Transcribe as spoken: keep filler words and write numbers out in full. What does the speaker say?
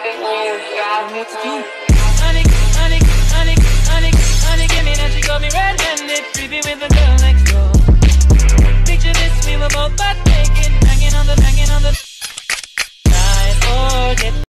Honey, honey, honey, honey, honey, give me that, she got me red-handed, creepy with the girl next door. Picture this, we were both butt naked.